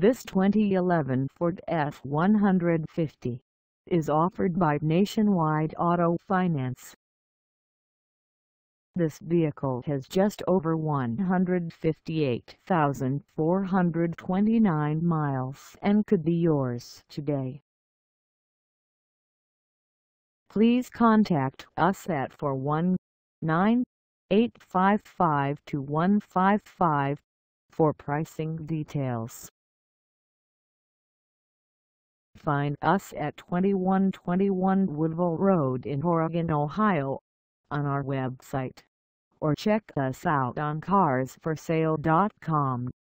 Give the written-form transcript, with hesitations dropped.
This 2011 Ford F-150 is offered by Nationwide Auto Finance. This vehicle has just over 158,429 miles and could be yours today. Please contact us at 419-855-2155 for pricing details. Find us at 2121 Woodville Road in Oregon, Ohio, on our website, or check us out on carsforsale.com.